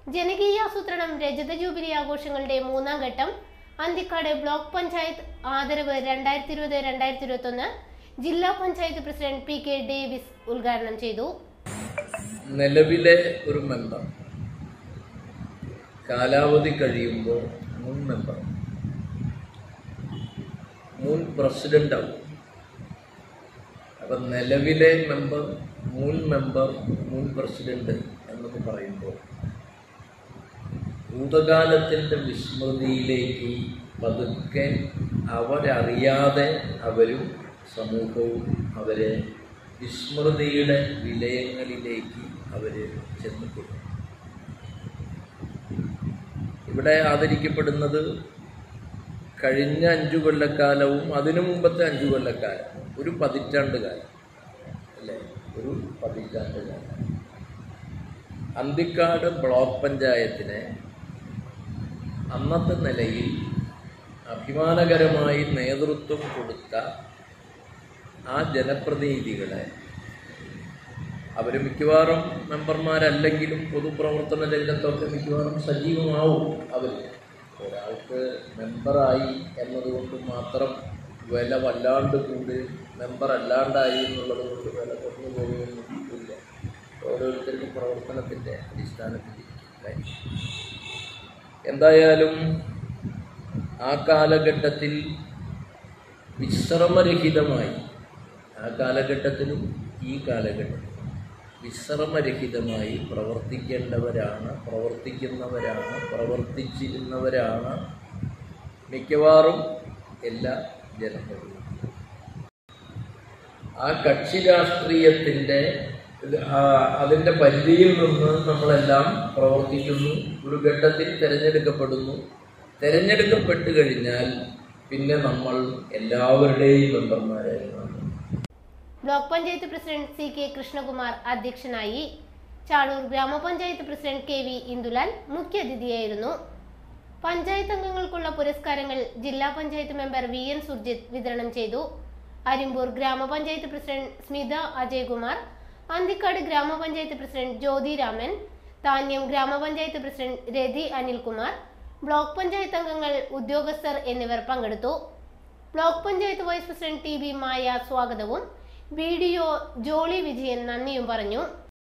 ജനകീയാസൂത്രണം രജത ജൂബിലി ആഘോഷങ്ങളുടെ മൂന്നാം ഘട്ടം അന്തിക്കാട് ബ്ലോക്ക് പഞ്ചായത്ത് ആദരവ് 2020-2021 ജില്ലാ panchayat president P K Davis ഉദ്ഘാടനം ചെയ്തു. നിലവിലെ ഒരു മെമ്പർ കാലാവധി കഴിയുമ്പോൾ മുൻ പ്രസിഡന്റ് ആവും. അപ്പം നിലവിലെ മെമ്പർ, മുൻ പ്രസിഡന്റ് എന്നൊക്കെ പറയുമ്പോൾ ഭൂതകാലത്തിൻ്റെ വിസ്മൃതിയിലേക്ക് പതുക്കെ അവരറിയാതെ അവരും സമൂഹവും അവരെ വിസ്മൃതിയുടെ വിലയങ്ങളിലേക്ക് അവർ ചെന്നുപോകും. ഇവിടെ ആദരിക്കപ്പെടുന്നത് കഴിഞ്ഞ 5 കൊല്ലക്കാലവും അതിനു മുമ്പത്തെ 5 കൊല്ലക്കാലം, ഒരു പതിറ്റാണ്ട് കാലം അല്ലേ, ഒരു പതിറ്റാണ്ട് കാലം അന്തിക്കാട് ബ്ലോക്ക് പഞ്ചായത്തിനെ അന്നത്തെ നിലയിൽ അഭിമാനകരമായി നേതൃത്വം കൊടുത്ത ആ ജനപ്രതിനിധികളെ, അവർ മിക്കവാറും മെമ്പർമാരല്ലെങ്കിലും പൊതുപ്രവർത്തന രംഗത്തൊക്കെ മിക്കവാറും സജീവമാവും. അവർ ഒരാൾക്ക് മെമ്പറായി എന്നതുകൊണ്ട് മാത്രം വില വല്ലാണ്ട് കൂടി, മെമ്പർ അല്ലാണ്ടായി എന്നുള്ളത് കൊണ്ട് വില കുറഞ്ഞു പോകുന്നില്ല. ഓരോരുത്തർക്കും പ്രവർത്തനത്തിൻ്റെ അടിസ്ഥാനത്തിൽ. എന്തായാലും ആ കാലഘട്ടത്തിൽ വിശ്രമരഹിതമായി, ആ കാലഘട്ടത്തിലും ഈ കാലഘട്ടത്തിലും വിശ്രമരഹിതമായി പ്രവർത്തിച്ചിരുന്നവരാണ് മിക്കവാറും എല്ലാ ജനങ്ങളും. ആ കക്ഷി രാഷ്ട്രീയത്തിൻ്റെ അതിൻ്റെ പരിധിയിൽ നിന്ന് നമ്മളെല്ലാം പ്രവർത്തിക്കുന്നു. ഒരു ഘട്ടത്തിൽ തിരഞ്ഞെടുക്കപ്പെട്ട് കഴിഞ്ഞാൽ പിന്നെ നമ്മൾ എല്ലാവരുടെയും മെമ്പർമാരായി. Block panchayat president C K Krishnakumar അധ്യക്ഷനായി. ചാളൂർ ഗ്രാമപഞ്ചായത്ത് പ്രസിഡന്റ് കെ വി ഇന്ദുലാൽ മുഖ്യാതിഥിയായിരുന്നു. പഞ്ചായത്ത് അംഗങ്ങൾക്കുള്ള പുരസ്കാരങ്ങൾ ജില്ലാ panchayat member V N Surjith വിതരണം ചെയ്തു. അരിമ്പൂർ ഗ്രാമപഞ്ചായത്ത് പ്രസിഡന്റ് സ്മിത അജയ്കുമാർ, അന്തിക്കാട് ഗ്രാമപഞ്ചായത്ത് പ്രസിഡന്റ് ജ്യോതി രാമൻ, താന്യം ഗ്രാമപഞ്ചായത്ത് പ്രസിഡന്റ് രതി അനിൽകുമാർ, ബ്ലോക്ക് പഞ്ചായത്ത് അംഗങ്ങൾ, ഉദ്യോഗസ്ഥർ എന്നിവർ പങ്കെടുത്തു. Block panchayat vice president T B Maya സ്വാഗതവും BDO ജോളി വിജയൻ നന്ദിയും പറഞ്ഞു.